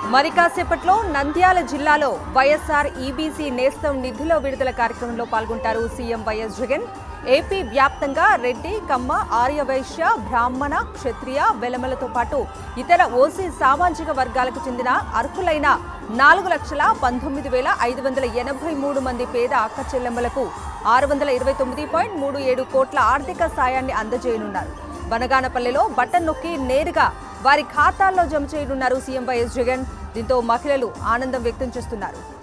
మరి కాసేపట్లో నంద్యాల జిల్లాలో వైఎస్ఆర్ ఈబీసీ నేస్తం నిధుల విడుదల కార్యక్రమంలో పాల్గొంటారు సీఎం వైఎస్ జగన్. ఏపీ వ్యాప్తంగా రెడ్డి, కమ్మ, ఆర్యవైశ్య, బ్రాహ్మణ, క్షత్రియ, వెలమలతో పాటు ఇతర ఓసీ సామాజిక వర్గాలకు చెందిన అర్హులైన 4,19,583 మంది పేద అక్క చెల్లెమ్మలకు 629.37 కోట్ల ఆర్థిక సాయాన్ని అందజేయనున్నారు. బనగానపల్లెలో బటన్ నొక్కి నేరుగా వారి ఖాతాల్లో జమ చేయనున్నారు సీఎం వైఎస్ జగన్. దీంతో మహిళలు ఆనందం వ్యక్తం చేస్తున్నారు.